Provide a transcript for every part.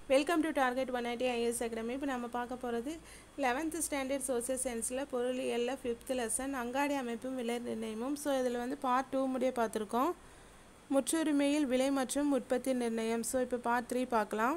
Welcome to target 180 IS academy. இப்போ நம்ம பார்க்க போகிறது 11th ஸ்டாண்டர்ட் சோசியல் சயின்ஸில் பொருளியல்ல 5th லெசன் அங்காடி அமைப்பும் விலை நிர்ணயமும். ஸோ இதில் வந்து பார்ட் 2 முடிய பார்த்துருக்கோம். முற்றுரிமையில் விலை மற்றும் உற்பத்தி நிர்ணயம். ஸோ இப்போ பார்ட் 3 பார்க்கலாம்.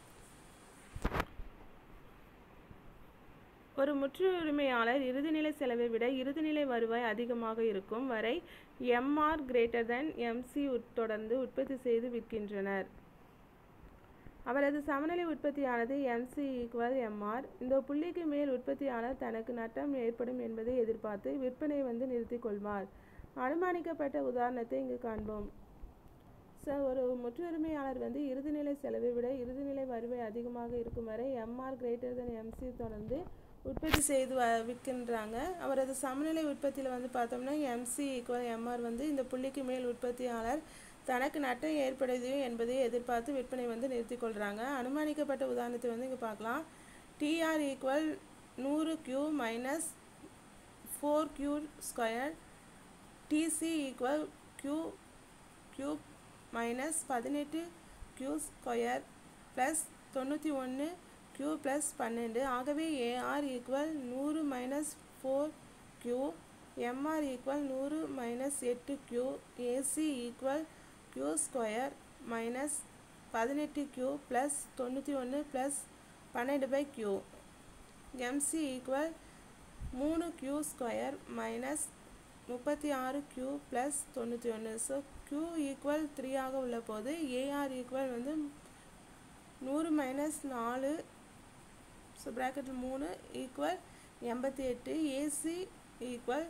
ஒரு முற்றுரிமையாளர் இறுதிநிலை செலவை விட இறுதிநிலை வருவாய் அதிகமாக இருக்கும் வரை எம்ஆர் கிரேட்டர் தென் எம்சி தொடர்ந்து உற்பத்தி செய்து விற்கின்றனர். அவரது சமநிலை உற்பத்தியானது எம்சி ஈக்குவல் எம்ஆர். இந்த புள்ளிக்கு மேல் உற்பத்தியாளர் தனக்கு நட்டம் ஏற்படும் என்பதை எதிர்பார்த்து விற்பனையை நிறுத்தி கொள்வார். அனுமானிக்கப்பட்ட உதாரணத்தை இங்கு காண்போம். ஸோ ஒரு முற்றுரிமையாளர் இறுதிநிலை செலவை விட இறுதிநிலை வருவாய் அதிகமாக இருக்கும் வரை எம்ஆர் கிரேட்டர் தென் எம்சி தொடர்ந்து உற்பத்தி செய்து விற்கின்றாங்க. அவரது சமநிலை உற்பத்தியில் பார்த்தோம்னா எம்சி ஈக்குவல் எம்ஆர் இந்த புள்ளிக்கு மேல் உற்பத்தியாளர் தனக்கு நட்டம் ஏற்படுது என்பதை எதிர்பார்த்து விற்பனை நிறுத்தி கொள்கிறாங்க. அனுமானிக்கப்பட்ட உதாரணத்தை இங்கே பார்க்கலாம். TR equal 100 Q minus 4 Q square, TC equal Q cube minus 18 Q square plus 91 Q plus 12. ஆகவே AR equal 100 minus 4 Q, MR equal 100 minus 8 Q, AC equal Q square minus 18 Q plus 91 plus 12 by Q, MC equal 3 Q square minus 36 Q plus 91. So Q equal 3 ஆக உள்ள போது AR equal 100 minus 4 so ப்ராக்கெட்டில் 3 equal 88, AC equal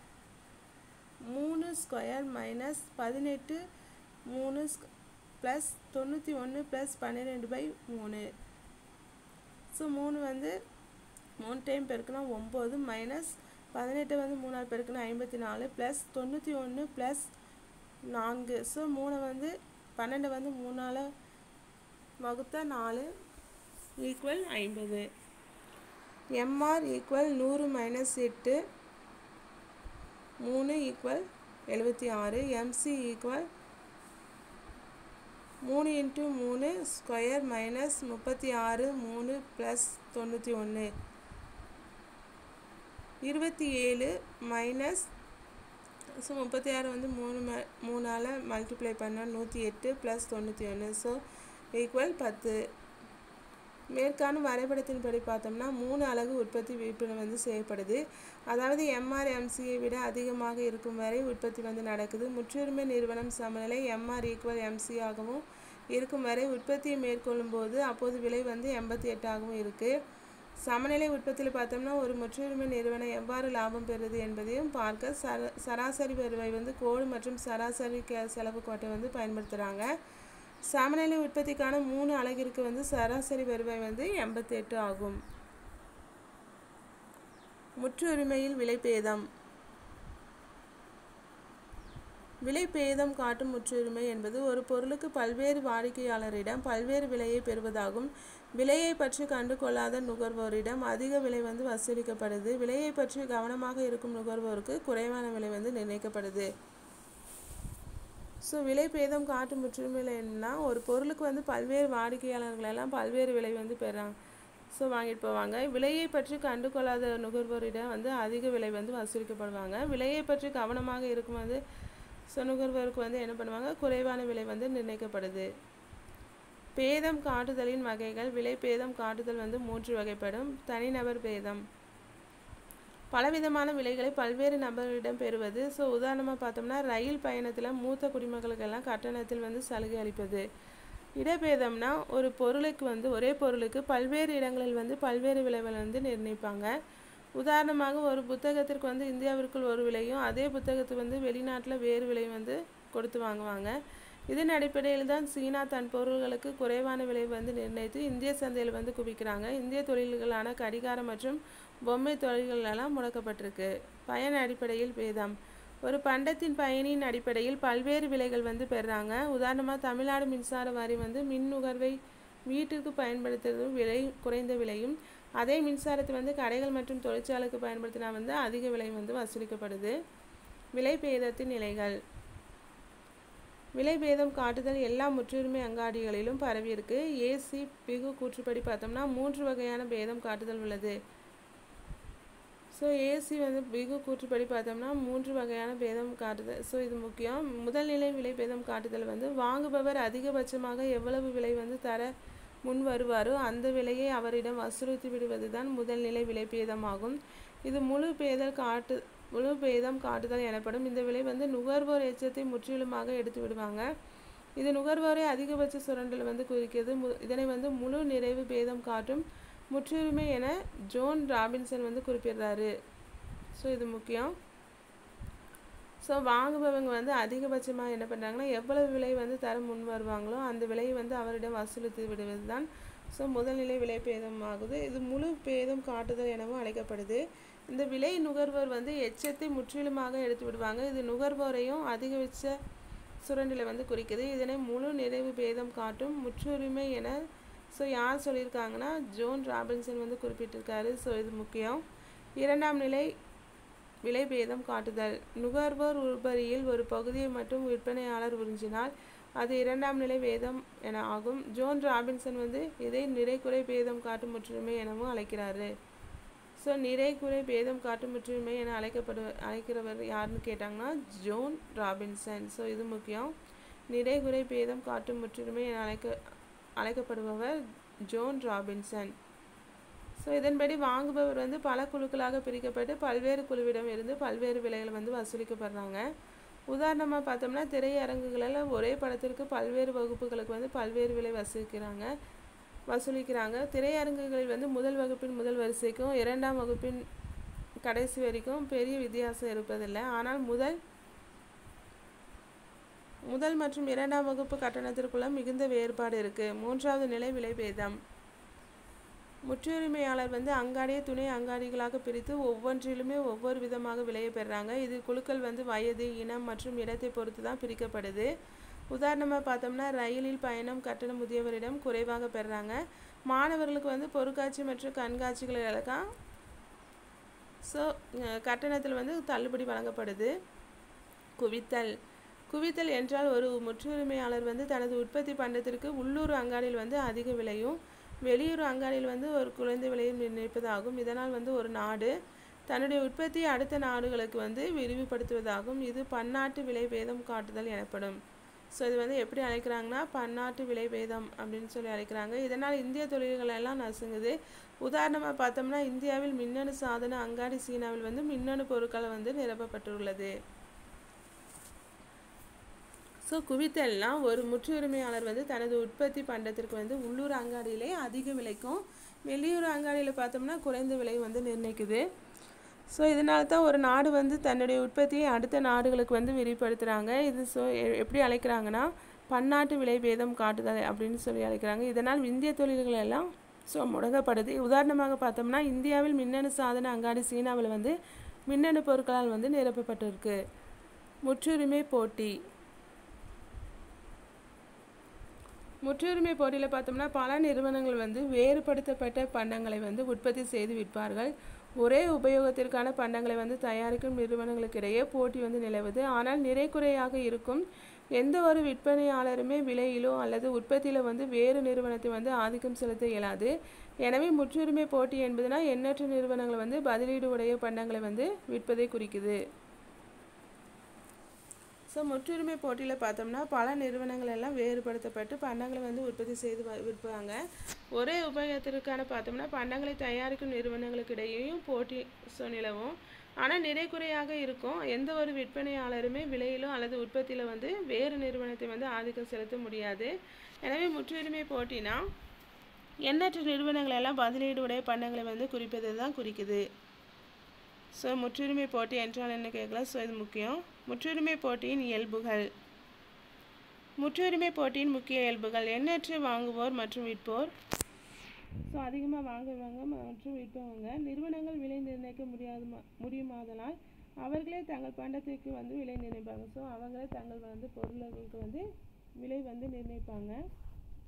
3 square minus 18 3 plus 91 plus 12 by 3. So 3 3 time பெருக்குனா 9 minus 18 3 பெருக்குனா 54 plus 91 plus 4. So 3 12 3 வகுத்தா 4 equal 50. MR equal 100 minus 8 3 equal 76, MC equal 3 into 3 square minus 36 3 plus 91 27 minus so 36 3ஆல் multiply பண்ணால் 108 plus 91 so equal 10. மேற்காணும் வரைபடத்தின்படி பார்த்தோம்னா 3 அலகு உற்பத்தி விற்பனை செய்யப்படுது. அதாவது எம்ஆர் எம்சியை விட அதிகமாக இருக்கும் வரை உற்பத்தி நடக்குது. முற்றுரிமை நிறுவனம் சமநிலை எம்ஆர் ஈக்குவல் எம்சி ஆகவும் இருக்கும் வரை உற்பத்தியை மேற்கொள்ளும் போது அப்போது விலை 88 ஆகவும் இருக்குது. சமநிலை உற்பத்தியில் பார்த்தோம்னா ஒரு முற்றுரிமை நிறுவனம் எவ்வாறு லாபம் பெறுது என்பதையும் பார்க்க சராசரி வருவாய் கோடு மற்றும் சராசரி செலவு கோட்டை பயன்படுத்துகிறாங்க. சமநிலை உற்பத்திக்கான 3 அலகிற்கு சராசரி வருவாய் 88 ஆகும். முற்றுரிமையில் விலைபேதம். விலைபேதம் காட்டும் முற்றுரிமை என்பது ஒரு பொருளுக்கு பல்வேறு வாடிக்கையாளரிடம் பல்வேறு விலையை பெறுவதாகும். விலையை பற்றி கண்டு கொள்ளாத நுகர்வோரிடம் அதிக விலை வசூலிக்கப்படுது. விலையை பற்றி கவனமாக இருக்கும் நுகர்வோருக்கு குறைவான விலை நிர்ணயிக்கப்படுது. ஸோ விலைபேதம் காட்டும் முற்றுரிமையில் என்னன்னா ஒரு பொருளுக்கு பல்வேறு வாடிக்கையாளர்களெல்லாம் பல்வேறு விலை பெறாங்க. ஸோ வாங்கிட்டு போவாங்க. விலையை பற்றி கண்டு கொள்ளாத நுகர்வோரிடம் அதிக விலை வசூலிக்கப்படுவாங்க. விலையை பற்றி கவனமாக இருக்கும் ஸோ நுகர்வோருக்கு என்ன பண்ணுவாங்க, குறைவான விலை நிர்ணயிக்கப்படுது. பேதம் காட்டுதலின் வகைகள். விலைபேதம் காட்டுதல் 3 வகைப்படும். தனிநபர் பேதம். பலவிதமான விலைகளை பல்வேறு நபர்களிடம் பெறுவது. ஸோ உதாரணமாக பார்த்தோம்னா ரயில் பயணத்தில் மூத்த குடிமக்களுக்கெல்லாம் கட்டணத்தில் சலுகை அளிப்பது. இடபேதம்னா ஒரு பொருளுக்கு ஒரே பொருளுக்கு பல்வேறு இடங்களில் பல்வேறு விலைகள் நிர்ணயிப்பாங்க. உதாரணமாக ஒரு புத்தகத்திற்கு இந்தியாவிற்குள் ஒரு விலையும் அதே புத்தகத்துக்கு வெளிநாட்டில் வேறு விலையும் கொடுத்து வாங்குவாங்க. இதன் அடிப்படையில் தான் சீனா தன் பொருள்களுக்கு குறைவான விலை நிர்ணயித்து இந்திய சந்தையில் குவிக்கிறாங்க. இந்திய தொழில்களான கடிகாரம் மற்றும் பொம்மை தொழில்களெல்லாம் முடக்கப்பட்டிருக்கு. பயன் அடிப்படையில் பேதம். ஒரு பண்டத்தின் பயனின் அடிப்படையில் பல்வேறு விலைகள் பெறுறாங்க. உதாரணமாக தமிழ்நாடு மின்சார வாரி மின் நுகர்வை வீட்டிற்கு பயன்படுத்துறது விலை குறைந்த விலையும், அதே மின்சாரத்தை கடைகள் மற்றும் தொழிற்சாலைக்கு பயன்படுத்தினா அதிக விலை வசூலிக்கப்படுது. விலை பேதத்தின் நிலைகள். விலை பேதம் காட்டுதல் எல்லா முற்றுரிமை அங்காடிகளிலும் பரவி இருக்கு. ஏசி பிகு கூற்றுப்படி பார்த்தோம்னா 3 வகையான பேதம் காட்டுதல் உள்ளது. ஸோ ஏசி வந்து பிகு கூற்றுப்படி பார்த்தோம்னா 3 வகையான பேதம் காட்டுதல். ஸோ இது முக்கியம். முதல் நிலை விலை பேதம் காட்டுதல் வந்து வாங்குபவர் அதிகபட்சமாக எவ்வளவு விலை வந்து தர முன் வருவாரோ அந்த விலையை அவரிடம் வசூலித்து விடுவது தான் முதல் நிலை விலை பேதமாகும். இது முழு பேதம் காட்டுதல் எனப்படும். இந்த விலை வந்து நுகர்வோர் எச்சத்தை முற்றிலுமாக எடுத்து விடுவாங்க. இது நுகர்வோரை அதிகபட்ச சுரண்டல் வந்து குறிக்கிறது. இதனை வந்து முழு நிறைவு பேதம் காட்டும் முற்றுரிமை என ஜோன் ராபின்சன் வந்து குறிப்பிடுறாரு. ஸோ இது முக்கியம். ஸோ வாங்குபவங்க வந்து அதிகபட்சமாக என்ன பண்ணுறாங்கன்னா எவ்வளவு விலை வந்து தர முன் வருவாங்களோ அந்த விலையை வந்து அவரிடம் வசூலித்து விடுவது தான் ஸோ முதல்நிலை விலை பேதம் ஆகுது. இது முழு பேதம் காட்டுதல் எனவும் அழைக்கப்படுது. இந்த விலை நுகர்வோர் வந்து எச்சத்தை முற்றிலுமாக எடுத்து விடுவாங்க. இது நுகர்வோரையும் அதிகபட்ச சுரண்டலை வந்து குறிக்குது. இதனை முழு நிறைவு பேதம் காட்டும் முற்றுரிமை என ஸோ யார் சொல்லியிருக்காங்கன்னா ஜோன் ராபின்சன் வந்து குறிப்பிட்டிருக்காரு. ஸோ இது முக்கியம். இரண்டாம் நிலை விலை பேதம் காட்டுதல். நுகர்வோர் உற்பத்தியில் ஒரு பகுதியை மட்டும் விற்பனையாளர் உறிஞ்சினால் அது இரண்டாம் நிலை பேதம் என ஆகும். ஜோன் ராபின்சன் வந்து இதை நிறைகுறை பேதம் காட்டும் முற்றுரிமை எனவும் அழைக்கிறாரு. ஸோ நிறைகுறை பேதம் காட்டும் முற்றுரிமை என அழைக்கிறவர் யாருன்னு கேட்டாங்கன்னா ஜோன் ராபின்சன். ஸோ இது முக்கியம். நிறைகுறை பேதம் காட்டும் முற்றுரிமை என அழைக்கப்படுபவர் ஜோன் ராபின்சன். ஸோ இதன்படி வாங்குபவர் வந்து பல குழுக்களாக பிரிக்கப்பட்டு பல்வேறு குழுவிடம் இருந்து பல்வேறு விலைகளை வந்து வசூலிக்கப்படுறாங்க. உதாரணமாக பார்த்தோம்னா திரையரங்குகளில் ஒரே படத்திற்கு பல்வேறு வகுப்புகளுக்கு வந்து பல்வேறு விலை வசூலிக்கிறாங்க. திரையரங்குகளில் வந்து முதல் வகுப்பின் முதல் வரிசைக்கும் இரண்டாம் வகுப்பின் கடைசி வரைக்கும் பெரிய வித்தியாசம் இருப்பதில்லை. ஆனால் முதல் மற்றும் இரண்டாம் வகுப்பு கட்டணத்திற்குள்ள மிகுந்த வேறுபாடு இருக்குது. மூன்றாவது நிலை விலை பேதம். முற்றுரிமையாளர் வந்து அங்காடியை துணை அங்காடிகளாக பிரித்து ஒவ்வொன்றிலுமே ஒவ்வொரு விதமாக விலையை பெறுறாங்க. இது குழுக்கள் வந்து வயது, இனம் மற்றும் இடத்தை பொறுத்து தான் பிரிக்கப்படுது. உதாரணமாக பார்த்தோம்னா ரயிலில் பயணம் கட்டணம் முதியவரிடம் குறைவாக பெறுறாங்க. மாணவர்களுக்கு வந்து பொருட்காட்சி மற்றும் கண்காட்சிகளெல்லாம் ஸோ கட்டணத்தில் வந்து தள்ளுபடி வழங்கப்படுது. குவித்தல் என்றால் ஒரு முற்றுரிமையாளர் வந்து தனது உற்பத்தி பண்டத்திற்கு உள்ளூர் அங்காடியில் வந்து அதிக விலையும் வெளியூர் அங்காடியில் வந்து ஒரு குறைந்த விலையும் நிர்ணயிப்பதாகும். இதனால் வந்து ஒரு நாடு தன்னுடைய உற்பத்தியை அடுத்த நாடுகளுக்கு வந்து விரிவுபடுத்துவதாகும். இது பன்னாட்டு விலை பேதம் காட்டுதல் எனப்படும். ஸோ இது வந்து எப்படி அழைக்கிறாங்கன்னா பன்னாட்டு விலை பேதம் அப்படின்னு சொல்லி அழைக்கிறாங்க. இதனால் இந்திய தொழில்கள் எல்லாம் நசுங்குது. உதாரணமாக பார்த்தோம்னா இந்தியாவில் மின்னணு சாதன அங்காடி சீனாவில் வந்து மின்னணு பொருட்களை வந்து நிரப்பப்பட்டுள்ளது. ஸோ குவித்தல்னால் ஒரு முற்றுரிமையாளர் வந்து தனது உற்பத்தி பண்டத்திற்கு வந்து உள்ளூர் அங்காடியிலே அதிக விலைக்கும் வெளியூர் அங்காடியில் பார்த்தோம்னா குறைந்த விலை வந்து நிர்ணயிக்குது. ஸோ இதனால தான் ஒரு நாடு வந்து தன்னுடைய உற்பத்தியை அடுத்த நாடுகளுக்கு வந்து விரிவுபடுத்துகிறாங்க. இது ஸோ எப்படி அழைக்கிறாங்கன்னா பன்னாட்டு விலை பேதம் காட்டுதல் அப்படின்னு சொல்லி அழைக்கிறாங்க. இதனால் இந்திய தொழில்கள் எல்லாம் ஸோ முடங்கப்படுது. உதாரணமாக பார்த்தோம்னா இந்தியாவில் மின்னணு சாதன அங்காடி சீனாவில் வந்து மின்னணு பொருட்களால் வந்து நிரப்பப்பட்டிருக்கு. முற்றுரிமை போட்டியில் பார்த்தோம்னா பல நிறுவனங்கள் வந்து வேறுபடுத்தப்பட்ட பண்டங்களை வந்து உற்பத்தி செய்து விற்பார்கள். ஒரே உபயோகத்திற்கான பண்டங்களை வந்து தயாரிக்கும் நிறுவனங்களுக்கு இடையே போட்டி வந்து நிலவுது. ஆனால் நிறைகுறையாக இருக்கும் எந்த ஒரு விற்பனையாளருமே விலையிலோ அல்லது உற்பத்தியிலோ வந்து வேறு நிறுவனத்தை வந்து ஆதிக்கம் செலுத்த இயலாது. எனவே முற்றுரிமை போட்டி என்பதுனா எண்ணற்ற நிறுவனங்கள் வந்து பதிலீடு உடைய பண்டங்களை வந்து விற்பதை குறிக்குது. ஸோ முற்றுரிமை போட்டியில் பார்த்தோம்னா பல நிறுவனங்கள் எல்லாம் வேறுபடுத்தப்பட்டு பண்டங்களை வந்து உற்பத்தி செய்து விற்பாங்க. ஒரே உபயோகத்திற்கான பார்த்தோம்னா பண்டங்களை தயாரிக்கும் நிறுவனங்களுக்கு இடையேயும் போட்டி நிலவும். ஆனால் நிறைகுறையாக இருக்கும் எந்த ஒரு விற்பனையாளருமே விலையிலோ அல்லது உற்பத்தியில் வந்து வேறு நிறுவனத்தை வந்து ஆதிக்கம் செலுத்த முடியாது. எனவே முற்றுரிமை போட்டினா எண்ணற்ற நிறுவனங்கள் எல்லாம் பதிலீடு உடைய பண்டங்களை வந்து குறிப்பது தான் குறிக்குது. ஸோ முற்றுரிமை போட்டி என்றால் என்ன கேட்கலாம். ஸோ இது முக்கியம். முற்றுரிமை போட்டியின் இயல்புகள். முற்றுரிமை போட்டியின் முக்கிய இயல்புகள் எண்ணற்ற வாங்குவோர் மற்றும் விற்போர். ஸோ அதிகமாக வாங்குறவங்க மற்றும் விற்பவங்க. நிறுவனங்கள் விலை நிர்ணயிக்க முடியுமாதலால் அவர்களே தங்கள் பண்டத்திற்கு வந்து விலை நிர்ணயிப்பாங்க. ஸோ அவங்களே தங்கள் வந்து பொருளுக்கு வந்து விலை வந்து நிர்ணயிப்பாங்க.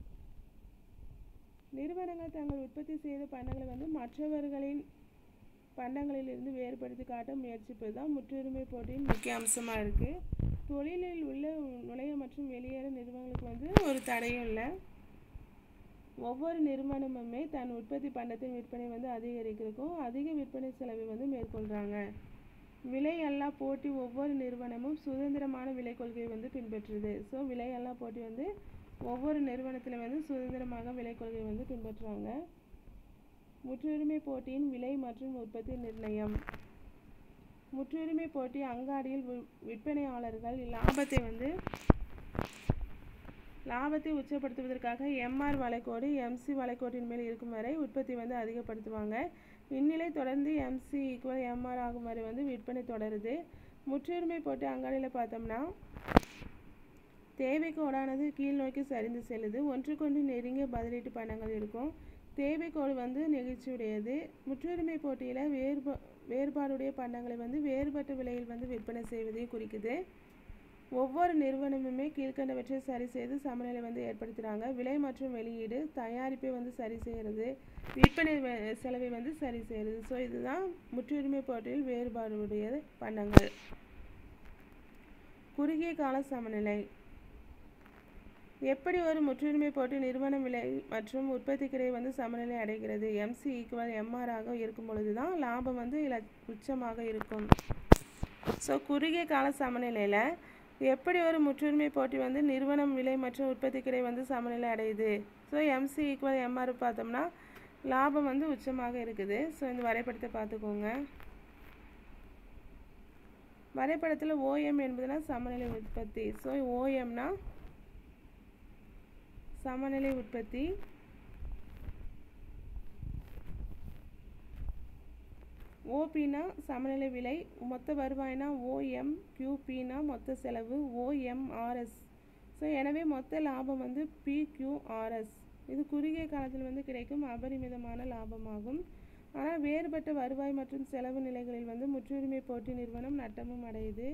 நிறுவனங்கள் தங்கள் உற்பத்தி செய்த பண்டங்களை வந்து மற்றவர்களின் பண்டங்களிலிருந்து வேறுபடுத்தி காட்ட முயற்சிப்பது தான் முற்றுரிமை போட்டியின் முக்கிய அம்சமாக இருக்குது. தொழிலில் உள்ள நுழைய மற்றும் வெளியேற நிறுவனங்களுக்கு வந்து ஒரு தடையும் இல்லை. ஒவ்வொரு நிறுவனமுமே தன் உற்பத்தி பண்டத்தின் விற்பனை வந்து அதிகரிக்கிறதுக்கும் அதிக விற்பனை செலவை வந்து மேற்கொள்கிறாங்க. விலையல்லா போட்டி ஒவ்வொரு நிறுவனமும் சுதந்திரமான விலை கொள்கையை வந்து பின்பற்றுது. ஸோ விலையல்லா போட்டி வந்து ஒவ்வொரு நிறுவனத்தில் வந்து சுதந்திரமாக விலை கொள்கையை வந்து பின்பற்றுறாங்க. முற்றுரிமை போட்டியின் விலை மற்றும் உற்பத்தி நிர்ணயம். முற்றுரிமை போட்டி அங்காடியில் விற்பனையாளர்கள் லாபத்தை உச்சப்படுத்துவதற்காக எம்ஆர் வளைகோடு எம்சி வளைகோட்டின் மேல் இருக்கும் வரை உற்பத்தி வந்து அதிகப்படுத்துவாங்க. இந்நிலை தொடர்ந்து எம்சி ஈக்குவல் எம்ஆர் ஆகும் வரை வந்து விற்பனை தொடருது. முற்றுரிமை போட்டி அங்காடியில் பார்த்தோம்னா தேவைக்கோடானது கீழ் நோக்கி சரிந்து செல்லுது. ஒன்றுக்கொன்று நெருங்கிய பதிலீட்டு பண்டங்கள் இருக்கும். தேவைக்கோடு வந்து நெகிழ்ச்சியுடையது. முற்றுரிமை போட்டியில் வேறுபாடுடைய பண்டங்களை வந்து வேறுபட்ட விலையில் வந்து விற்பனை செய்வதையும் குறிக்குது. ஒவ்வொரு நிறுவனமுமே கீழ்கண்டவற்றை சரி செய்து சமநிலை வந்து ஏற்படுத்துகிறாங்க. விலை மற்றும் வெளியீடு, தயாரிப்பை வந்து சரி செய்கிறது, விற்பனை செலவை வந்து சரி செய்கிறது. ஸோ இதுதான் முற்றுரிமை போட்டியில் வேறுபாடுடைய பண்டங்கள். குறுகிய கால சமநிலை. எப்படி ஒரு முற்றுரிமை போட்டி நிறுவன விலை மற்றும் உற்பத்திக்கிடையே வந்து சமநிலை அடைகிறது? எம்சி ஈக்குவல் எம்ஆர் ஆக இருக்கும் பொழுது தான் லாபம் வந்து உச்சமாக இருக்கும். ஸோ குறுகிய கால சமநிலையில் எப்படி ஒரு முற்றுரிமை போட்டி வந்து நிறுவனம் விலை மற்றும் உற்பத்திக்கிடையே வந்து சமநிலை அடையுது? ஸோ எம்சி ஈக்குவல் எம்ஆர் பார்த்தோம்னா லாபம் வந்து உச்சமாக இருக்குது. ஸோ இந்த வரைபடத்தை பார்த்துக்கோங்க. வரைபடத்தில் ஓஎம் என்பதுனா சமநிலை உற்பத்தி. ஸோ ஓஎம்னா சமநிலை உற்பத்தி, ஓபினா சமநிலை விலை, மொத்த வருவாய்னா ஓஎம், கியூபினா மொத்த செலவு, ஓஎம்ஆர்எஸ். ஸோ எனவே மொத்த லாபம் வந்து பிக்யூஆர்எஸ். இது குறுகிய காலத்தில் வந்து கிடைக்கும் அபரிமிதமான லாபமாகும். ஆனால் வேறுபட்ட வருவாய் மற்றும் செலவு நிலைகளில் வந்து முற்றுரிமை போட்டி நிறுவனம் நட்டமும் அடையுது.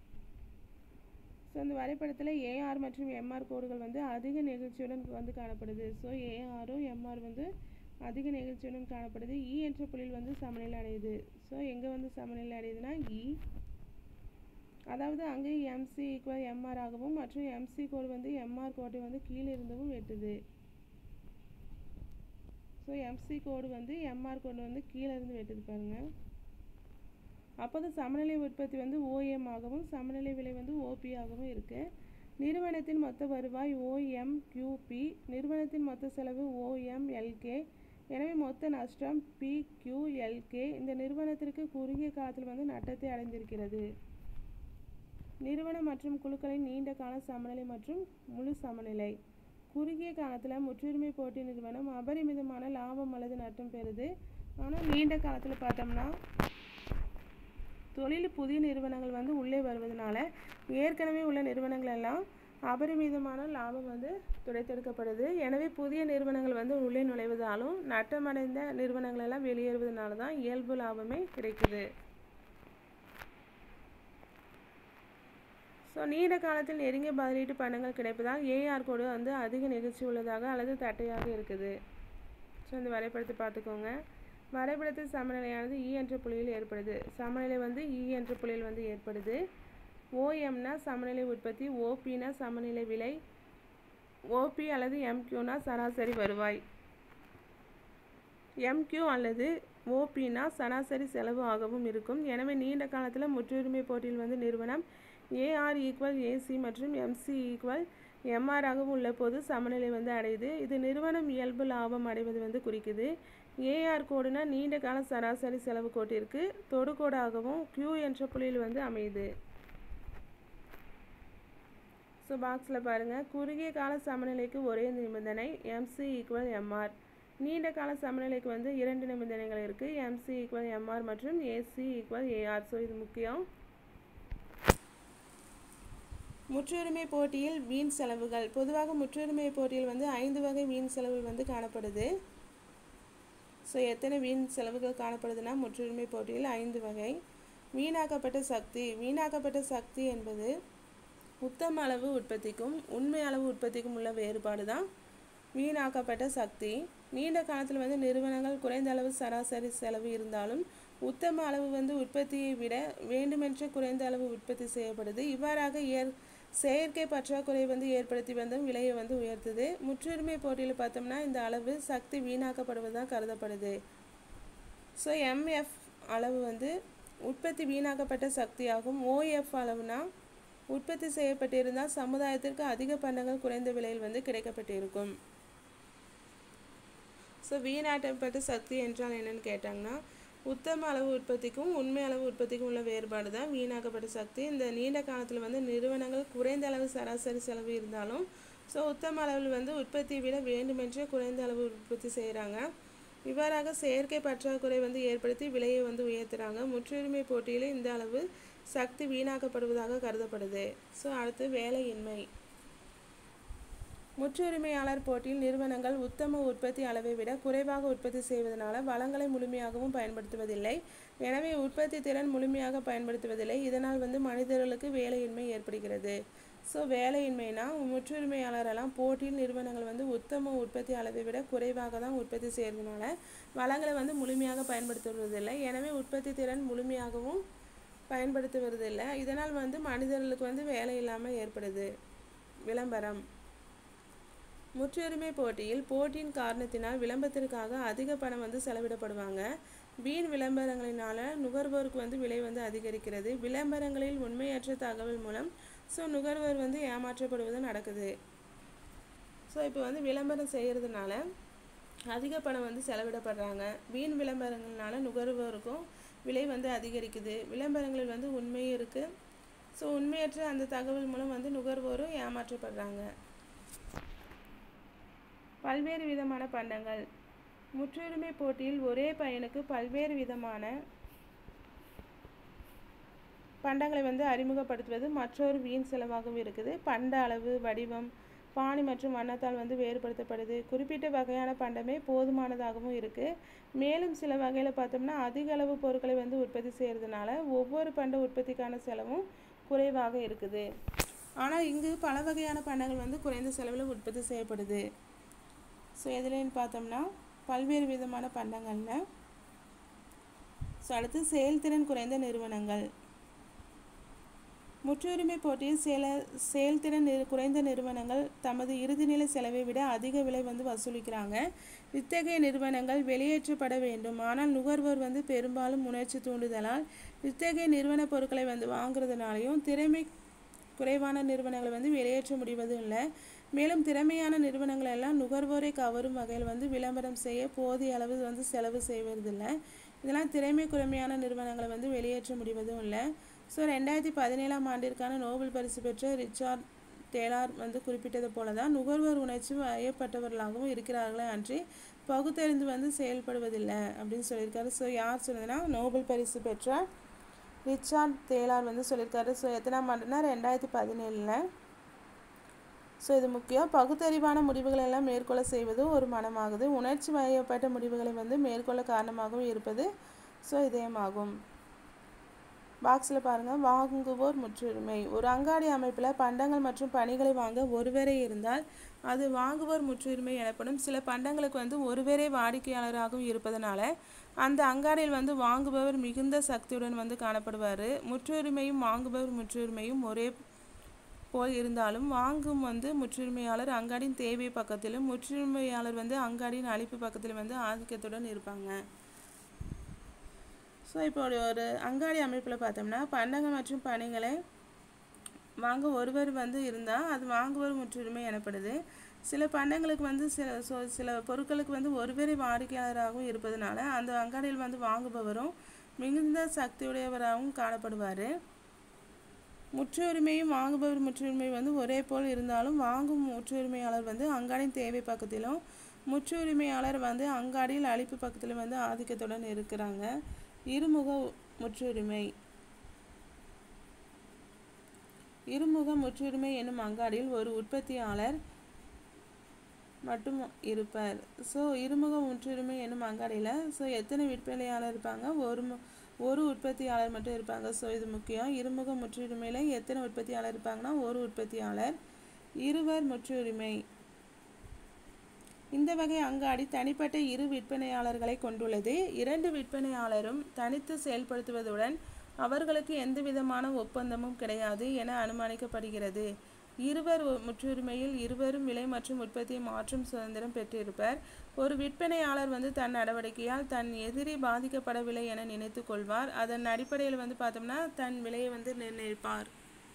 ஸோ இந்த வரைபடத்தில் ஏஆர் மற்றும் எம்ஆர் கோடுகள் வந்து அதிக நெகிழ்ச்சியுடன் வந்து காணப்படுது. ஸோ ஏஆரும் எம்ஆர் வந்து அதிக நெகிழ்ச்சியுடன் காணப்படுது. இ என்ற புள்ளியில் வந்து சமநிலை அடையுது. ஸோ எங்கே வந்து சமநிலை அடையுதுன்னா இ, அதாவது அங்கே எம்சி ஈக்குவல் எம்ஆர் ஆகவும் மற்றும் எம்சி கோடு வந்து எம்ஆர் கோட்டை வந்து கீழே இருந்தவும் வெட்டுது. ஸோ எம்சி கோடு வந்து எம்ஆர் கோடு வந்து கீழே இருந்து வெட்டுது பாருங்கள். அப்போது சமநிலை உற்பத்தி வந்து ஓஎம் ஆகவும் சமநிலை விலை வந்து ஓபி ஆகவும் இருக்குது. நிறுவனத்தின் மொத்த வருவாய் ஓஎம்கியூபி, நிறுவனத்தின் மொத்த செலவு ஓஎம்எல்கே. எனவே மொத்த நஷ்டம் பிக்யூஎல்கே. இந்த நிறுவனத்திற்கு குறுகிய காலத்தில் வந்து நட்டத்தை அடைந்திருக்கிறது. நிறுவனம் மற்றும் குழுக்களின் நீண்ட கால சமநிலை மற்றும் முழு சமநிலை. குறுகிய காலத்தில் முற்றுரிமை போட்டி நிறுவனம் அபரிமிதமான லாபம் அல்லது நட்டம் பெறுது. ஆனால் நீண்ட காலத்தில் பார்த்தோம்னா தொழில் புதிய நிறுவனங்கள் வந்து உள்ளே வருவதனால ஏற்கனவே உள்ள நிறுவனங்கள் எல்லாம் அபரிமிதமான லாபம் வந்து துடைத்தெடுக்கப்படுது. எனவே புதிய நிறுவனங்கள் வந்து உள்ளே நுழைவதாலும் நட்டமடைந்த நிறுவனங்கள் எல்லாம் வெளியேறுவதனால தான் இயல்பு லாபமே கிடைக்குது. ஸோ நீண்ட காலத்தில் நெருங்கிய பதிலீட்டு பண்டங்கள் கிடைப்பதால் ஏஆர் கோடு வந்து அதிக நெகிழ்ச்சி உள்ளதாக அல்லது தட்டையாக இருக்குது. ஸோ இந்த வரைபடத்தை பார்த்துக்கோங்க. வரைபடத்தில் சமநிலையானது இ என்ற புள்ளியில் ஏற்படுது. சமநிலை வந்து இ என்ற புள்ளியில் வந்து ஏற்படுது. ஓஎம்னா சமநிலை உற்பத்தி, ஓபினா சமநிலை விலை, ஓபி அல்லது எம்கியூனா சராசரி வருவாய், எம்கியூ அல்லது ஓபினா சராசரி செலவு ஆகவும் இருக்கும். எனவே நீண்ட காலத்தில் முற்றுரிமை போட்டியில் வந்து நிறுவனம் ஏஆர் ஈக்குவல் ஏசி மற்றும் எம்சி ஈக்குவல் எம்ஆர் ஆகவும் உள்ள போது சமநிலை வந்து அடையுது. இது நிறுவனம் இயல்பு லாபம் அடைவது வந்து குறிக்குது. ஏஆர் கோடுனா நீண்ட கால சராசரி செலவு கோட்டிற்கு தொடுகோடாகவும் கியூ என்ற புள்ளியில் வந்து அமையுது. ஸோ பாக்ஸில் பாருங்கள். குறுகிய கால சமநிலைக்கு ஒரே நிபந்தனை எம்சி ஈக்குவல் எம்ஆர். நீண்ட கால சமநிலைக்கு வந்து 2 நிபந்தனைகள் இருக்குது. எம்சி ஈக்குவல் எம்ஆர் மற்றும் ஏசி ஈக்குவல் ஏஆர். ஸோ இது முக்கியம். முற்றுரிமை போட்டியில் வீண் செலவுகள். பொதுவாக முற்றுரிமை போட்டியில் வந்து 5 வகை வீண் செலவுகள் வந்து காணப்படுது. ஸோ எத்தனை வீண் செலவுகள் காணப்படுதுன்னா முற்றுரிமை போட்டியில் 5 வகை. வீணாக்கப்பட்ட சக்தி. வீணாக்கப்பட்ட சக்தி என்பது உத்தம அளவு உற்பத்திக்கும் உண்மை அளவு உற்பத்திக்கும் உள்ள வேறுபாடு தான் வீணாக்கப்பட்ட சக்தி. நீண்ட காலத்தில் வந்து நிறுவனங்கள் குறைந்த அளவு சராசரி செலவு இருந்தாலும் உத்தம அளவு வந்து உற்பத்தியை விட வேண்டுமென்ற குறைந்த அளவு உற்பத்தி செய்யப்படுது. இவ்வாறாக செயற்கை பற்றாக்குறை வந்து ஏற்படுத்தி வந்து விலையை வந்து உயர்த்துது. முற்றுரிமை போட்டியில் பார்த்தோம்னா இந்த அளவு சக்தி வீணாக்கப்படுவதாக கருதப்படுது. ஸோ எம்எஃப் அளவு வந்து உற்பத்தி வீணாக்கப்பட்ட சக்தியாகும். ஓஎஃப் அளவுனா உற்பத்தி செய்யப்பட்டிருந்தால் சமுதாயத்திற்கு அதிக பண்டங்கள் குறைந்த விலையில் வந்து கிடைக்கப்பட்டிருக்கும். ஸோ வீணாக்கப்பட்ட சக்தி என்றால் என்னன்னு கேட்டாங்கன்னா உத்தம அளவு உற்பத்திக்கும் உண்மை அளவு உற்பத்திக்கும் உள்ள வேறுபாடு தான் வீணாக்கப்பட்ட சக்தி. இந்த நீண்ட காலத்தில் வந்து நிறுவனங்கள் குறைந்த அளவு சராசரி செலவு இருந்தாலும் ஸோ உத்தம அளவில் வந்து உற்பத்தியை விட வேண்டுமென்றே குறைந்த அளவு உற்பத்தி செய்கிறாங்க. இவ்வாறாக செயற்கை பற்றாக்குறை வந்து ஏற்படுத்தி விலையை வந்து உயர்த்துறாங்க. முற்றுரிமை போட்டியில் இந்த அளவு சக்தி வீணாக்கப்படுவதாக கருதப்படுது. ஸோ அடுத்து வேலையின்மை. முற்றுரிமையாளர் போட்டியில் நிறுவனங்கள் உத்தம உற்பத்தி அளவை விட குறைவாக உற்பத்தி செய்வதனால வளங்களை முழுமையாகவும் பயன்படுத்துவதில்லை. எனவே உற்பத்தி திறன் முழுமையாக பயன்படுத்துவதில்லை. இதனால் வந்து மனிதர்களுக்கு வேலையின்மை ஏற்படுகிறது. ஸோ வேலையின்மைனா முற்றுரிமையாளரெல்லாம் போட்டியில் நிறுவனங்கள் வந்து உத்தம உற்பத்தி அளவை விட குறைவாக தான் உற்பத்தி செய்கிறதுனால வளங்களை வந்து முழுமையாக பயன்படுத்துவதில்லை. எனவே உற்பத்தி திறன் முழுமையாகவும் பயன்படுத்துவதில்லை. இதனால் வந்து மனிதர்களுக்கு வந்து வேலை இல்லாமல் ஏற்படுது. விளம்பரம். முற்றுரிமை போட்டியில் போட்டியின் காரணத்தினால் விளம்பரத்திற்காக அதிக பணம் வந்து செலவிடப்படுவாங்க. வீண் விளம்பரங்களினால நுகர்வோருக்கு வந்து விலை வந்து அதிகரிக்கிறது. விளம்பரங்களில் உண்மையற்ற தகவல் மூலம் ஸோ நுகர்வோர் வந்து ஏமாற்றப்படுவது நடக்குது. ஸோ இப்போ வந்து விளம்பரம் செய்கிறதுனால அதிக பணம் வந்து செலவிடப்படுறாங்க. வீண் விளம்பரங்கள்னால நுகர்வோருக்கும் விலை வந்து அதிகரிக்குது. விளம்பரங்களில் வந்து உண்மையும் இருக்குது. ஸோ உண்மையற்ற அந்த தகவல் மூலம் வந்து நுகர்வோரும் ஏமாற்றப்படுறாங்க. பல்வேறு விதமான பண்டங்கள். முற்றுரிமை போட்டியில் ஒரே பையனுக்கு பல்வேறு விதமான பண்டங்களை வந்து அறிமுகப்படுத்துவது மற்றொரு வீண் செலவாகவும் இருக்குது. பண்ட அளவு, வடிவம், பாணி மற்றும் வண்ணத்தால் வந்து வேறுபடுத்தப்படுது. குறிப்பிட்ட வகையான பண்டமே போதுமானதாகவும் இருக்குது. மேலும் சில வகையில் பார்த்தோம்னா அதிக அளவு பொருட்களை வந்து உற்பத்தி செய்கிறதுனால ஒவ்வொரு பண்ட உற்பத்திக்கான செலவும் குறைவாக இருக்குது. ஆனால் இங்கு பல வகையான பண்டங்கள் வந்து குறைந்த செலவில் உற்பத்தி செய்யப்படுது. ஸோ எதுலேன்னு பார்த்தோம்னா பல்வேறு விதமான பண்டங்களில். ஸோ அடுத்து செயல்திறன் குறைந்த நிறுவனங்கள். முற்றுரிமை போட்டியில் செயல்திறன் குறைந்த நிறுவனங்கள் தமது இறுதிநிலை செலவை விட அதிக விலை வந்து வசூலிக்கிறாங்க. இத்தகைய நிறுவனங்கள் வெளியேற்றப்பட வேண்டும். ஆனால் நுகர்வோர் வந்து பெரும்பாலும் உணர்ச்சி தூண்டுதலால் இத்தகைய நிறுவன பொருட்களை வந்து வாங்குறதுனாலையும் திறமை குறைவான நிறுவனங்களை வந்து வெளியேற்ற முடிவதும் இல்லை. மேலும் திறமையான நிறுவனங்கள் எல்லாம் நுகர்வோரை கவரும் வகையில் வந்து விளம்பரம் செய்ய போதிய அளவு வந்து செலவு செய்வதில்லை. இதெல்லாம் திறமை குறைமையான நிறுவனங்களை வந்து வெளியேற்ற முடிவதும் இல்லை. ஸோ 2017 ஆண்டிற்கான நோபல் பரிசு பெற்ற ரிச்சார்ட் டேலர் வந்து குறிப்பிட்டது போல தான் நுகர்வோர் உணர்ச்சி வயப்பட்டவர்களாகவும் இருக்கிறார்களே அன்றி பகுத்தறிந்து வந்து செயல்படுவதில்லை அப்படின்னு சொல்லியிருக்காரு. ஸோ யார் சொன்னதுன்னா நோபல் பரிசு பெற்ற ரிச்சார்ட் டேலர் வந்து சொல்லியிருக்காரு. ஸோ எத்தனாம் ஆண்டுனா 2017. ஸோ இது முக்கியம். பகுத்தறிவான முடிவுகளை எல்லாம் மேற்கொள்ள செய்வது ஒரு மனமாகுது. உணர்ச்சி வயப்பட்ட முடிவுகளை வந்து மேற்கொள்ள காரணமாகவும் இருப்பது ஸோ இதயமாகும். பாக்ஸில் பாருங்கள். வாங்குவோர் முற்றுரிமை. ஒரு அங்காடி அமைப்பில் பண்டங்கள் மற்றும் பணிகளை வாங்க ஒருவரே இருந்தால் அது வாங்குவோர் முற்றுரிமை எனப்படும். சில பண்டங்களுக்கு வந்து ஒருவரே வாடிக்கையாளராகவும் இருப்பதனால அந்த அங்காடியில் வந்து வாங்குபவர் மிகுந்த சக்தியுடன் வந்து காணப்படுவார். முற்றுரிமையும் வாங்குபவர் முற்றுரிமையும் ஒரே போல் இருந்தாலும் வாங்கும் வந்து முற்றுரிமையாளர் அங்காடியின் தேவை பக்கத்திலும் முற்றுரிமையாளர் வந்து அங்காடியின் அழிப்பு பக்கத்திலும் வந்து ஆதிக்கத்துடன் இருப்பாங்க. ஸோ இப்போ ஒரு அங்காடி அமைப்பில் பார்த்தோம்னா பண்டங்கள் மற்றும் பணிகளை வாங்க ஒருவர் வந்து இருந்தால் அது வாங்குவோர் முற்றுரிமை எனப்படுது. சில பண்டங்களுக்கு வந்து சில பொருட்களுக்கு வந்து ஒருவரே வாடிக்கையாளராகவும் இருப்பதனால அந்த அங்காடியில் வந்து வாங்குபவரும் மிகுந்த சக்தியுடையவராகவும் காணப்படுவார். முற்றுரிமையும் வாங்குபவர் முற்றுரிமை வந்து ஒரே போல் இருந்தாலும் வாங்கும் முற்றுரிமையாளர் வந்து அங்காடியின் தேவை பக்கத்திலும் முற்றுரிமையாளர் வந்து அங்காடியில் அழிப்பு பக்கத்திலும் வந்து ஆதிக்கத்துடன் இருக்கிறாங்க. இருமுக முற்றுரிமை. இருமுக முற்றுரிமை என்னும் அங்காடியில் ஒரு உற்பத்தியாளர் மட்டும் இருப்பார். ஸோ இருமுக முற்றுரிமை என்னும் அங்காடியில் ஸோ எத்தனை விற்பனையாளர் இருப்பாங்க? ஒரு உற்பத்தியாளர் மட்டும் இருப்பாங்க. ஸோ இது முக்கியம். இருமுக முற்றுரிமையில் எத்தனை உற்பத்தியாளர் இருப்பாங்கன்னா ஒரு உற்பத்தியாளர். இருவர் முற்றுரிமை. இந்த வகை அங்காடி தனிப்பட்ட இரு விற்பனையாளர்களை கொண்டுள்ளது. இரண்டு விற்பனையாளரும் தனித்து செயல்படுத்துவதுடன் அவர்களுக்கு எந்தவிதமான ஒப்பந்தமும் கிடையாது என அனுமானிக்கப்படுகிறது. இருவர் முற்றுரிமையில் இருவரும் விலை மற்றும் உற்பத்தியை மாற்றும் சுதந்திரம் பெற்றிருப்பர். ஒரு விற்பனையாளர் தன் நடவடிக்கையால் தன் எதிரி பாதிக்கப்படவில்லை என நினைத்து கொள்வார். அதன் அடிப்படையில் பார்த்தோம்னா தன் விலையை நிர்ணயிப்பார்.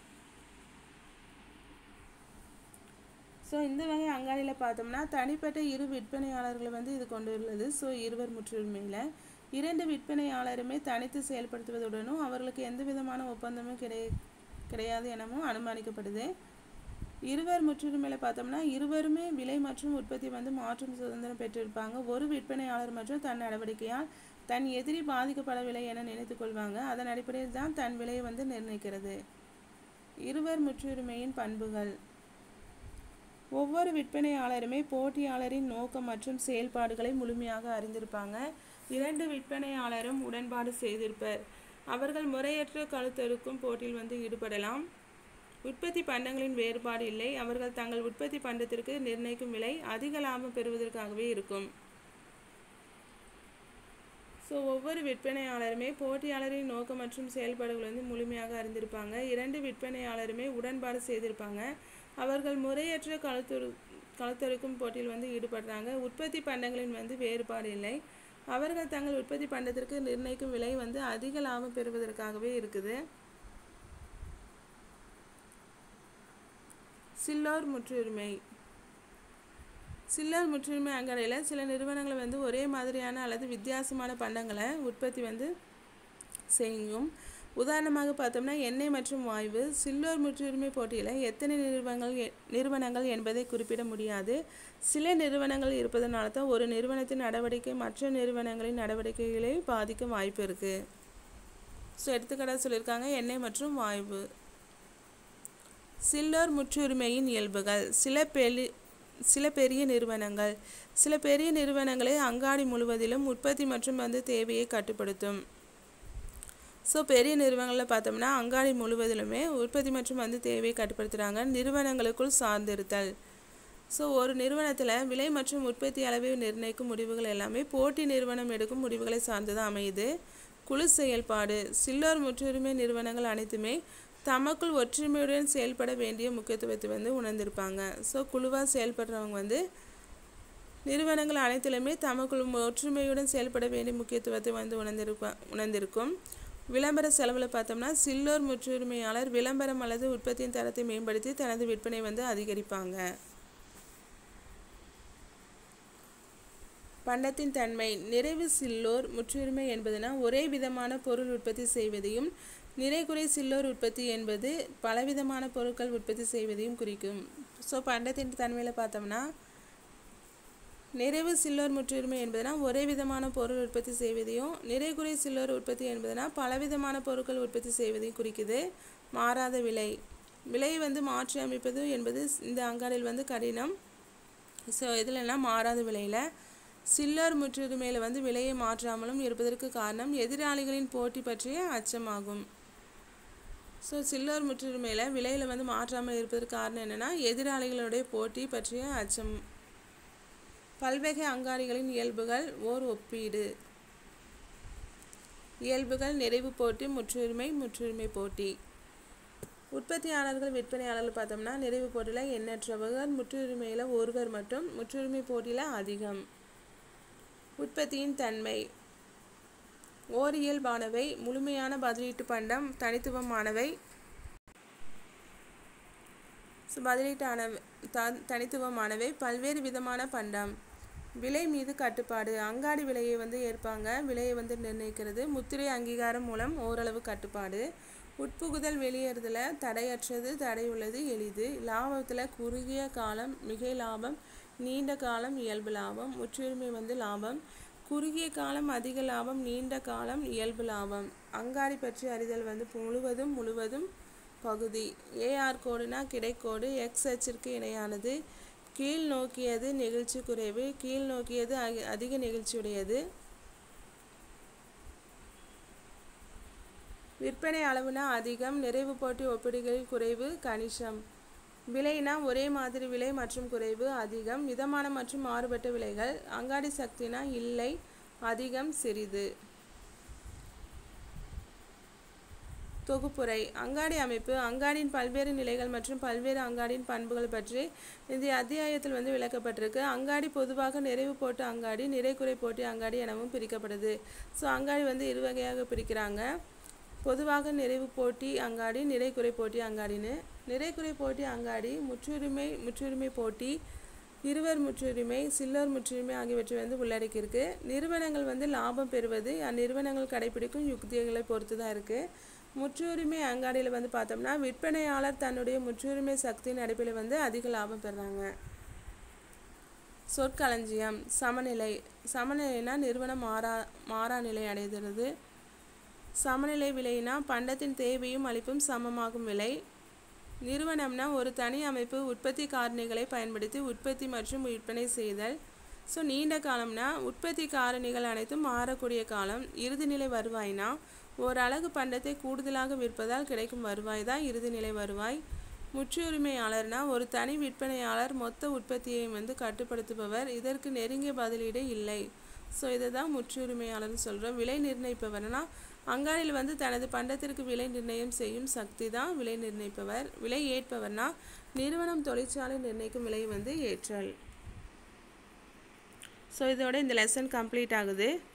ஸோ இந்த வகை அங்காடியில் பார்த்தோம்னா தனிப்பட்ட இரு விற்பனையாளர்களை இது கொண்டுள்ளது. ஸோ இருவர் முற்றுரிமையில் இரண்டு விற்பனையாளருமே தனித்து செயல்படுத்துவதுடனும் அவர்களுக்கு எந்த விதமான ஒப்பந்தமும் கிடையாது எனவும் அனுமானிக்கப்படுது. இருவர் முற்றுரிமையில் பார்த்தோம்னா இருவருமே விலை மற்றும் உற்பத்தி மாற்றும் சுதந்திரம் பெற்றிருப்பாங்க. ஒரு விற்பனையாளர் மற்றும் தன் நடவடிக்கையால் தன் எதிரி பாதிக்கப்படவில்லை என நினைத்து கொள்வாங்க. அதன் அடிப்படையில் தான் தன் விலையை நிர்ணயிக்கிறது. இருவர் முற்றுரிமையின் பண்புகள். ஒவ்வொரு விற்பனையாளருமே போட்டியாளரின் நோக்கம் மற்றும் செயல்பாடுகளை முழுமையாக அறிந்திருப்பாங்க. இரண்டு விற்பனையாளரும் உடன்பாடு செய்திருப்பர். அவர்கள் முறையற்ற கழுத்தறுக்கும் போட்டியில் ஈடுபடலாம். உற்பத்தி பண்டங்களின் வேறுபாடு இல்லை. அவர்கள் தங்கள் உற்பத்தி பண்டத்திற்கு நிர்ணயிக்கும் விலை அதிக லாபம் பெறுவதற்காகவே இருக்கும். ஸோ ஒவ்வொரு விற்பனையாளருமே போட்டியாளரின் நோக்கம் மற்றும் செயல்பாடுகள் முழுமையாக அறிந்திருப்பாங்க. இரண்டு விற்பனையாளருமே உடன்பாடு செய்திருப்பாங்க. அவர்கள் முறையற்ற கழுத்தறுக்கும் போட்டியில் ஈடுபடுறாங்க. உற்பத்தி பண்டங்களின் வேறுபாடு இல்லை. அவர்கள் தங்கள் உற்பத்தி பண்டத்திற்கு நிர்ணயிக்கும் விலை அதிக லாபம் பெறுவதற்காகவே இருக்குது. சில்லோர் முற்றுரிமை. சில்லர் முற்றுரிமை அங்காடியில் சில நிறுவனங்கள் ஒரே மாதிரியான அல்லது வித்தியாசமான பண்டங்களை உற்பத்தி செய்யும். உதாரணமாக பார்த்தோம்னா எண்ணெய் மற்றும் வாயு. சில்லோர் முற்றுரிமை போட்டியில் எத்தனை நிறுவனங்கள் என்பதை குறிப்பிட முடியாது. சில நிறுவனங்கள் இருப்பதனால தான் ஒரு நிறுவனத்தின் நடவடிக்கை மற்ற நிறுவனங்களின் நடவடிக்கைகளை பாதிக்க வாய்ப்பு இருக்குது. ஸோ எடுத்துக்காட்டாக சொல்லியிருக்காங்க எண்ணெய் மற்றும் வாயு. சில்லோர் முற்றுரிமையின் இயல்புகள். சில பெரிய நிறுவனங்கள். சில பெரிய நிறுவனங்களை அங்காடி முழுவதிலும் உற்பத்தி மற்றும் தேவையை கட்டுப்படுத்தும். ஸோ பெரிய நிறுவனங்களில் பார்த்தோம்னா அங்காடி முழுவதிலுமே உற்பத்தி மற்றும் தேவையை கட்டுப்படுத்துகிறாங்க. நிறுவனங்களுக்குள் சார்ந்திருத்தல். ஸோ ஒரு நிறுவனத்தில் விலை மற்றும் உற்பத்தி அளவை நிர்ணயிக்கும் முடிவுகள் எல்லாமே போட்டி நிறுவனம் எடுக்கும் முடிவுகளை சார்ந்து தான் அமையுது. குழு செயல்பாடு. சில்லோர் முற்றுரிமை நிறுவனங்கள் அனைத்துமே தமக்குள் ஒற்றுமையுடன் செயல்பட வேண்டிய முக்கியத்துவத்தை உணர்ந்திருப்பாங்க. ஸோ குழுவாக செயல்படுறவங்க நிறுவனங்கள் அனைத்திலுமே தமக்குள் ஒற்றுமையுடன் செயல்பட வேண்டிய முக்கியத்துவத்தை உணர்ந்திருக்கும். விளம்பர செலவில் பார்த்தோம்னா சில்லோர் முற்றுரிமையாளர் விளம்பரம் அல்லது உற்பத்தியின் தரத்தை மேம்படுத்தி தனது விற்பனை அதிகரிப்பாங்க. பண்டத்தின் தன்மை. நிறைவு சில்லோர் முற்றுரிமை என்பதுனா ஒரே விதமான பொருள் உற்பத்தி செய்வதையும், நிறைகுறை சில்லோர் உற்பத்தி என்பது பலவிதமான பொருட்கள் உற்பத்தி செய்வதையும் குறிக்கும். ஸோ பண்டத்தின் தன்மையில் பார்த்தோம்னா நிறைவு சில்லோர் முற்றுரிமை என்பதுனா ஒரே விதமான பொருள் உற்பத்தி செய்வதையும், நிறைகுறை சில்லோர் உற்பத்தி என்பதுனா பலவிதமான பொருட்கள் உற்பத்தி செய்வதையும் குறிக்குது. மாறாத விலை. விலையை மாற்றி அமைப்பது என்பது இந்த அங்காடியில் கடினம். ஸோ இதில்னா மாறாத விலையில். சில்லர் முற்றுரிமையில் விலையை மாற்றாமலும் இருப்பதற்கு காரணம் எதிராளிகளின் போட்டி பற்றிய அச்சமாகும். ஸோ சில்லர் முற்றுரிமையில் விலையில் மாற்றாமல் இருப்பதற்கு காரணம் என்னென்னா எதிராளிகளுடைய போட்டி பற்றிய அச்சம். பல்வகை அங்காடிகளின் இயல்புகள். ஓர் ஒப்பீடு. இயல்புகள். நிறைவு போட்டி, முற்றுரிமை போட்டி. உற்பத்தியாளர்கள் விற்பனையாளர்கள் பார்த்தோம்னா நிறைவு போட்டியில் எண்ணற்றவர்கள், முற்றுரிமையில் ஒருவர் மற்றும் முற்றுரிமை போட்டியில் அதிகம். உற்பத்தியின் தன்மை. ஓர் இயல்பானவை. முழுமையான பதிலீட்டு பண்டம். தனித்துவமானவை. தனித்துவமானவை. பல்வேறு விதமான பண்டம். விலை மீது கட்டுப்பாடு. அங்காடி விலையை ஏற்பாங்க. விலையை நிர்ணயிக்கிறது. முத்திரை அங்கீகாரம் மூலம் ஓரளவு கட்டுப்பாடு. உட்புகுதல் வெளியேறுதல தடையற்றது, தடையுள்ளது, எளிது. லாபத்தில் குறுகிய காலம் மிகை லாபம், நீண்ட காலம் இயல்பு லாபம். முற்றுரிமை லாபம். குறுகிய காலம் அதிக லாபம், நீண்ட காலம் இயல்பு லாபம். அங்காடி பற்றி அறிதல் முழுவதும் பகுதி. ஏஆர் கோடுனா கிடைக்கோடு. எக்ஸ் அச்சிற்கு இணையானது. கீழ் நோக்கியது நெகிழ்ச்சி குறைவு. கீழ் நோக்கியது அதிக நெகிழ்ச்சியுடையது. விற்பனை அளவுனா அதிகம். நிறைவு போட்டி ஒப்பீடுகளில் குறைவு, கணிசம். விலைனா ஒரே மாதிரி விலை மற்றும் குறைவு, அதிகம், மிதமான மற்றும் மாறுபட்ட விலைகள். அங்காடி சக்தினா இல்லை, அதிகம், சிறிது. தொகுப்புரை. அங்காடி அமைப்பு. அங்காடியின் பல்வேறு நிலைகள் மற்றும் பல்வேறு அங்காடியின் பண்புகள் பற்றி இந்த அத்தியாயத்தில் விளக்கப்பட்டிருக்கு. அங்காடி பொதுவாக நிறைவு போட்டு அங்காடி, நிறைகுறை போட்டி அங்காடி எனவும் பிரிக்கப்படுது. ஸோ அங்காடி இரு வகையாக பிரிக்கிறாங்க. பொதுவாக நிறைவு போட்டி அங்காடி, நிறைகுறை போட்டி அங்காடின்னு. நிறைகுறை போட்டி அங்காடி முற்றுரிமை போட்டி, இருவர் முற்றுரிமை, சில்லோர் முற்றுரிமை ஆகியவற்றை உள்ளடக்கியிருக்கு. நிறுவனங்கள் லாபம் பெறுவது அந்நிறுவனங்கள் கடைபிடிக்கும் யுக்திகளை பொறுத்து தான் இருக்குது. முற்றுரிமை அங்காடியில் பார்த்தோம்னா விற்பனையாளர் தன்னுடைய முற்றுரிமை சக்தியின் அடிப்படையில் அதிக லாபம் பெறுறாங்க. சொற்களஞ்சியம். சமநிலை. சமநிலைனா நிறுவனம் மாறா நிலை அடைகிறது. சமநிலை விலைனா பண்டத்தின் தேவையும் அளிப்பும் சமமாகும் விலை. நிறுவனம்னா ஒரு தனி அமைப்பு உற்பத்தி காரணிகளை பயன்படுத்தி உற்பத்தி மற்றும் விற்பனை செய்தல். ஸோ நீண்ட காலம்னா உற்பத்தி காரணிகள் அனைத்தும் மாறக்கூடிய காலம். இறுதிநிலை வருவாய்னா ஒரு அலகு பண்டத்தை கூடுதலாக விற்பதால் கிடைக்கும் வருவாய் தான் இறுதிநிலை வருவாய். முற்றுரிமையாளர்னா ஒரு தனி விற்பனையாளர் மொத்த உற்பத்தியை கட்டுப்படுத்துபவர். இதற்கு நெருங்கிய பதிலீடு இல்லை. ஸோ இதை தான் முற்றுரிமையாளர்னு சொல்கிறோம். விலை நிர்ணயிப்பவர்னா அங்காடியில் தனது பண்டத்திற்கு விலை நிர்ணயம் செய்யும் சக்தி தான் விலை நிர்ணயிப்பவர். விலை ஏற்பவர்னா நிறுவனம் தொழிற்சாலை நிர்ணயிக்கும் விலை ஏற்றல். ஸோ இதோட இந்த லெசன் கம்ப்ளீட் ஆகுது.